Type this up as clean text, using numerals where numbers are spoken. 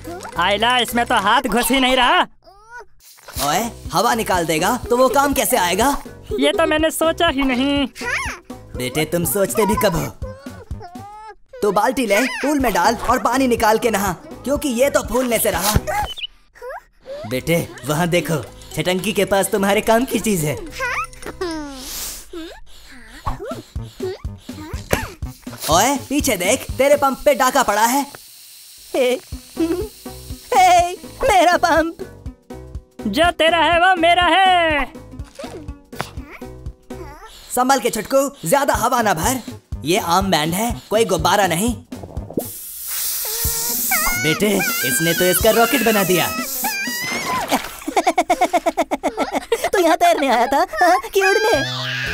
आइला, इसमें तो हाथ घुस ही नहीं रहा। ओए, हवा निकाल देगा तो वो काम कैसे आएगा? ये तो मैंने सोचा ही नहीं। बेटे, तुम सोचते भी कब हो? तो बाल्टी ले, पूल में डाल और पानी निकाल के नहा, क्योंकि ये तो फूलने से रहा। बेटे, वहाँ देखो, छटंकी के पास तुम्हारे काम की चीज है। ओए, पीछे देख, तेरे पंप पे डाका पड़ा है। हे, मेरा पंप। जो तेरा है वो मेरा है। संभल के छुटकू, ज्यादा हवा ना भर। ये आम बैंड है, कोई गुब्बारा नहीं। बेटे, इसने तो इसका रॉकेट बना दिया। तो यहाँ तैरने आया था कि उड़ने?